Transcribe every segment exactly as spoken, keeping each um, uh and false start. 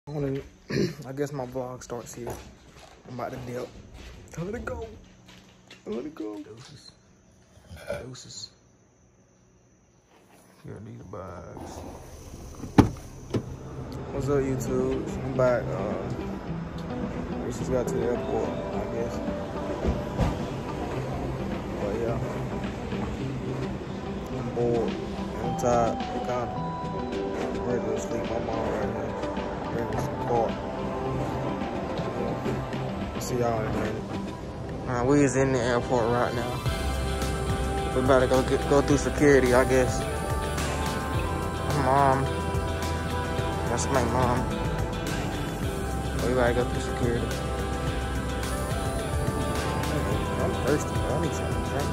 Morning. I guess my vlog starts here. I'm about to dip. Let it go. Let it go. Deuces. Deuces. Here are these bags. What's up, YouTube? I'm back. Uh, we just got to the airport, I guess. But yeah, I'm bored. I'm tired. I'm kind of ready to sleep. My mom right now. Ready to support. See y'all in a minute. Uh, we is in the airport right now. We about to go get go through security, I guess. My mom. That's my mom. We gotta go through security. I'm thirsty, bro. I need something to drink.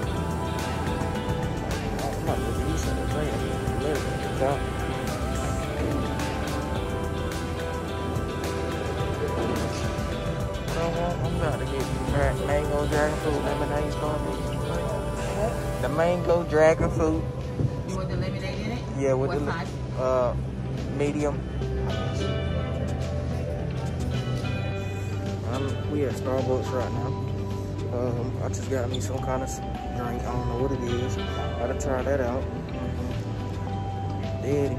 I'm not looking for something to drink. I'm ready to get out. I'm about to get mango dragon fruit lemonade Starbucks. The mango dragon fruit. You want the lemonade in it? Yeah, with what the size? uh medium. Um, we at Starbucks right now. Um, I just got me some kind of drink. I don't know what it is. Gotta try that out. Mm-hmm. Daddy.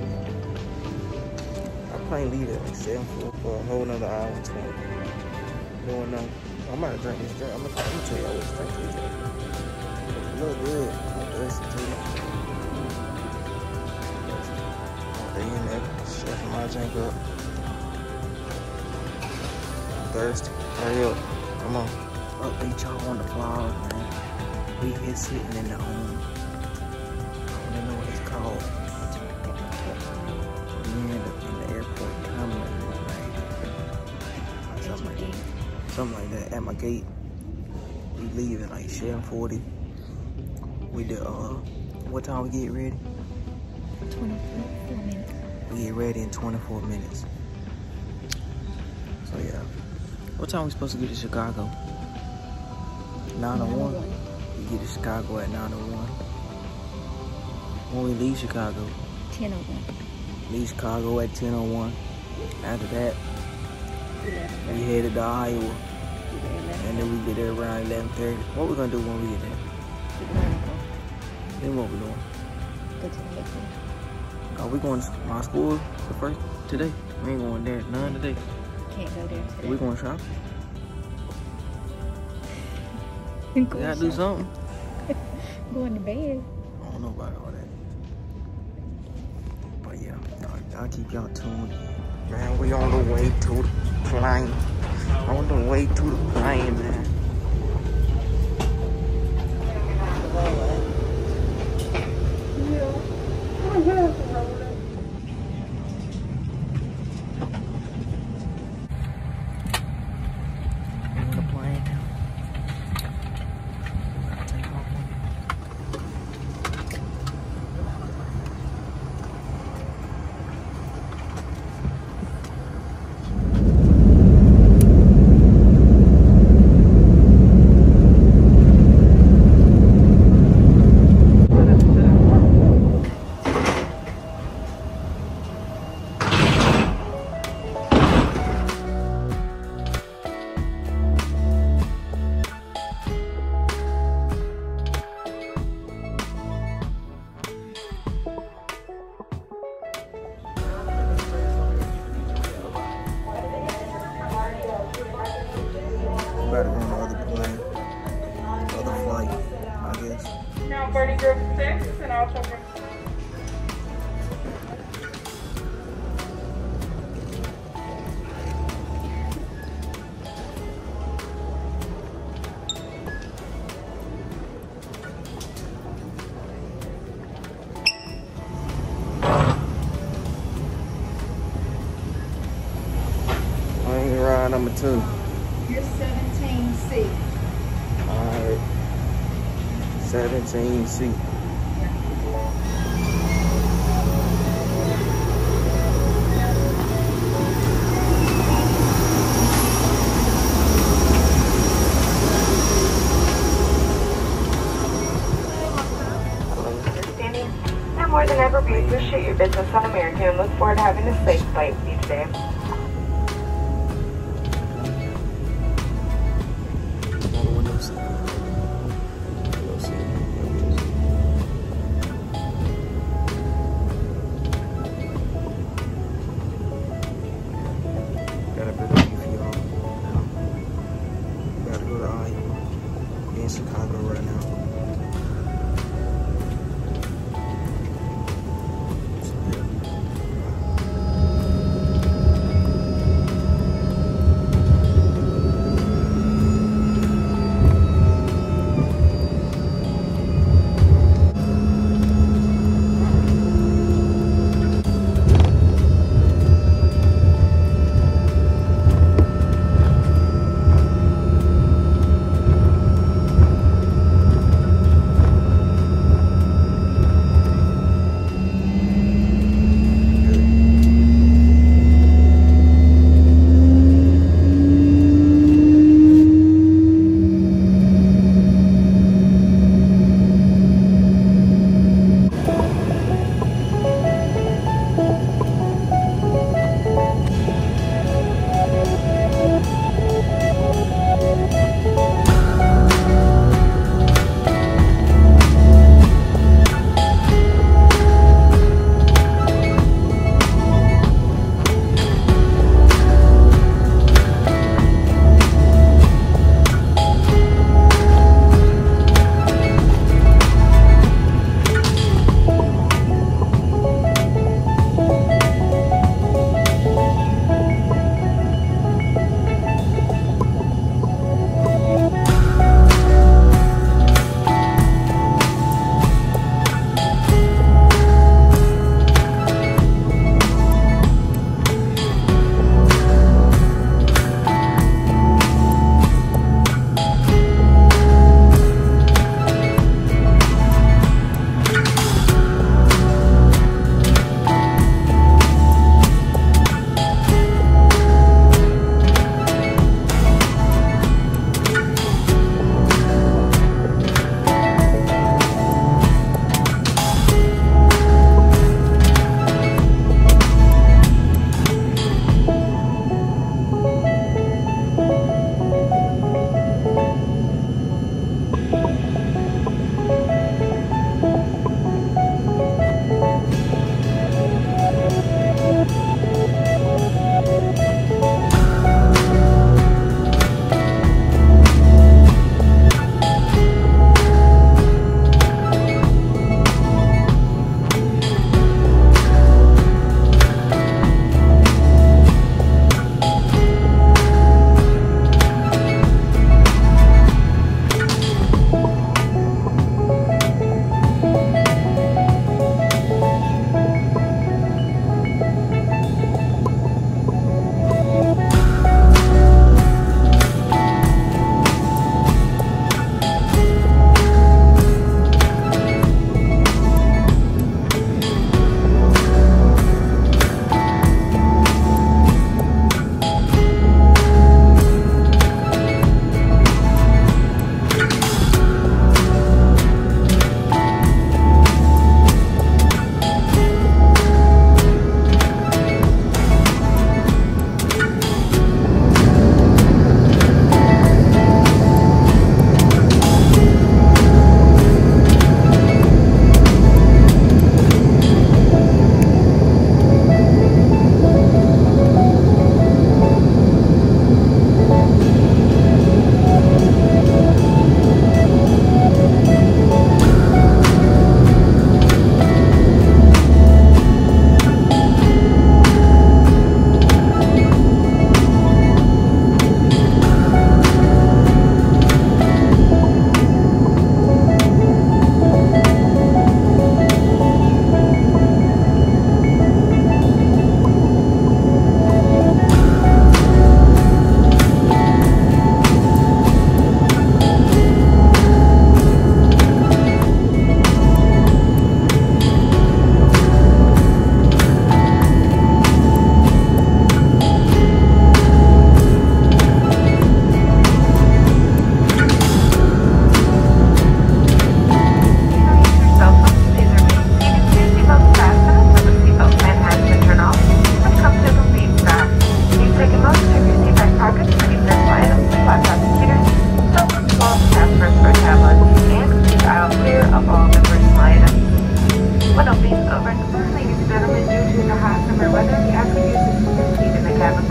I can't leave it like seven for, for a whole nother hour and twenty. Going on. I'm about to drink this drink. I'm gonna, I'm gonna tell y'all what drink this drink. It look good. I'm thirsty too. They in there chefing my drink up. I'm thirsty. Hurry up. Come on. Update y'all on the vlog, man. We here sitting in the home. I don't even know what it's called. We in the, in the airport terminal, man. Something like that. Something like that at my gate. We leave at like seven forty. We did, uh, what time we get ready? twenty-four minutes. We get ready in twenty-four minutes. So yeah. What time we supposed to get to Chicago? nine oh one. We get to Chicago at nine oh one. When we leave Chicago? ten oh one. Leave Chicago at ten oh one. After that, we headed to Iowa. And then we get there around eleven thirty. What we gonna do when we get there? Then what we doing? Go to the airport. Are we going to my school the first today? We ain't going there none today. Can't go there today. We going shopping? We We gotta do something. Going to bed. I don't know about all that. But yeah, I'll, I'll keep y'all tuned. Man, we on the way to the plane. On the way to the plane, man. Better on the other plane, other flight, I guess. Now Birdie Group six and also group Plane ride number two. You're seventeen C. Alright. seventeen C. Now more than ever, please appreciate your business on American and look forward to having a safe flight with you today. in Chicago right now.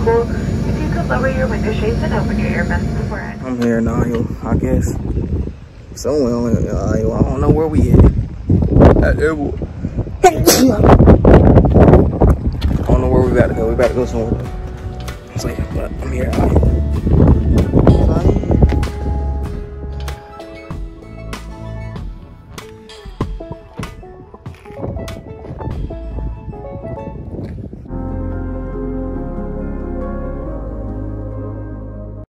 Lower your window shades and open your earbuds before I... I'm here now, yo, I guess. Somewhere on it. Uh, I don't know where we at. At airport. I don't know where we about to go. We about to go somewhere. So yeah, but I'm here.